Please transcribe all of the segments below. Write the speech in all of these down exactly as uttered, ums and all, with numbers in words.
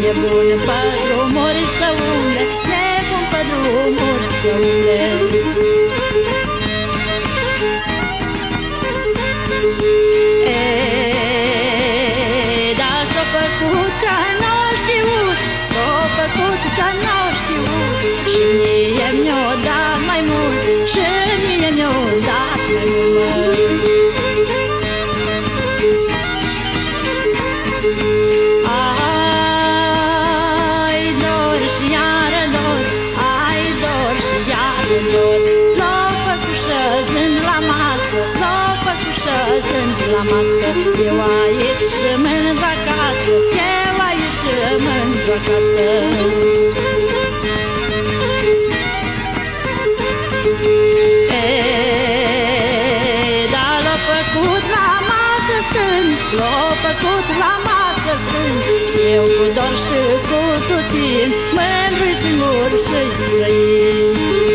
e bun pe drumuri să umble, e bun pe drumuri să umble. E, da s-o făcut ca n-o știut, s-o făcut ca n-o știut, și mie mi-o dat mai mult, și mie mi-o dat mai mult. Ai dor și iară dor, ai dor și iară dor, l-o făcut șezând la masă, l-o făcut șezând la masă. Eu aici și mândru acasă, eu aici și mândru acasă. L-o făcut la masă stând, eu cu dor și cu susțin, mândru-i singur și-i străin.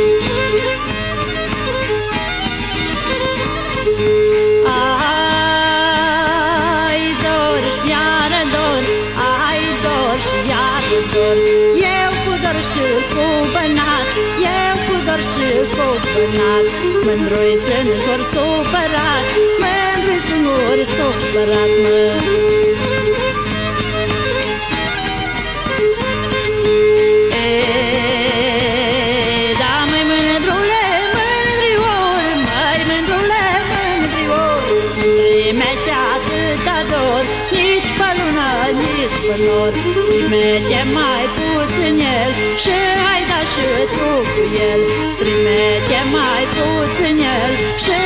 Ai dor și iară dor, ai dor și iară dor, eu cu dor și cu bănat, eu cu dor și cu bănat, mândru-i singur supărat, mândru-i singur supărat, mă. E, da, măi mândrule, mândrior, măi mândrule, mândrior, trimite atâta dor, nici pe lună, nici pe nor, trimite mai puțin el și hai da și tu cu el, trimite mai puțin el și